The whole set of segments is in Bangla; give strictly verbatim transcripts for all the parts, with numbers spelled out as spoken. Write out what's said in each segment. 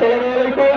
আসসালামু আলাইকুম।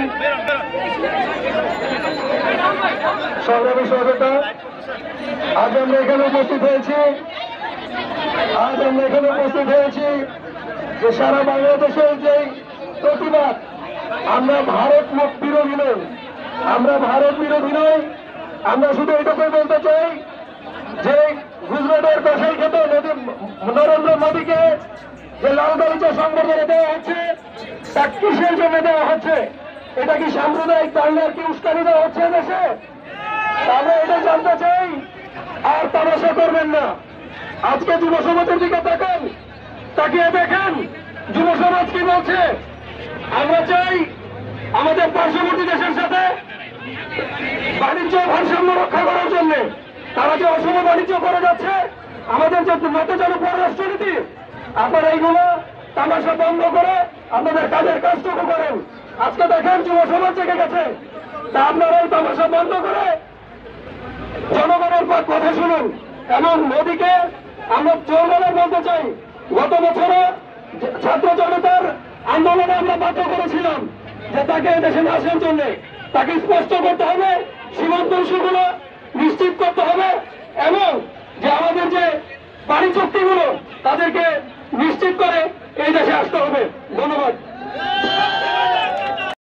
সংগ্রামী সহযোগিতা, আজ আমরা এখানে উপস্থিত হয়েছি আজ আমরা এখানে উপস্থিত হয়েছি যে সারা বাংলাদেশের যে প্রতিবাদ, আমরা ভারত মুখ বিরোধী নই, আমরা ভারত বিরোধী নই। আমরা শুধু এটুকুই বলতে চাই যে গুজরাটের কষাই খেতে নরেন্দ্র মোদীকে যে লাল গালিচা সংবর্ধনা দেওয়া হচ্ছে, তা কিসের জন্য দেওয়া হচ্ছে? এটা কি সাম্প্রদায়িক দাঙ্গার কি উস্কানি দেওয়া হচ্ছে দেশে? আমরা এটা জানতে চাই। আর তামাশা করবেন না। আজকে যুব সমাজের দিকে তাকান, তাকিয়ে দেখেন যুব সমাজ কি বলছে। আমরা চাই আমাদের পার্শ্ববর্তী দেশের সাথে বাণিজ্য ভারসাম্য রক্ষা করার জন্য তারা যে অসম বাণিজ্য করে যাচ্ছে, আমাদের যে নতজানু পররাষ্ট্রনীতি, আপনারা এইগুলো তামাশা বন্ধ করে আপনাদের কাজের কাজটুকু করেন। আজকে দেখেন যুব সমাজ জেগে গেছে, তা আপনারা এই তামাশা বন্ধ করে জনগণের কথা শুনুন। এবং মোদীকে আমরা জোরদার বলতে চাই, গত বছরে ছাত্র জনতার আন্দোলনে আমরা বাধ্য করেছিলাম যে তাকে দেশে আসার জন্য তাকে স্পষ্ট করতে হবে, সীমান্ত ইস্যুগুলো নিশ্চিত করতে হবে এবং যে আমাদের যে বাণিজ্য চুক্তিগুলো তাদেরকে নিশ্চিত করে এই দেশে আসতে হবে। ধন্যবাদ।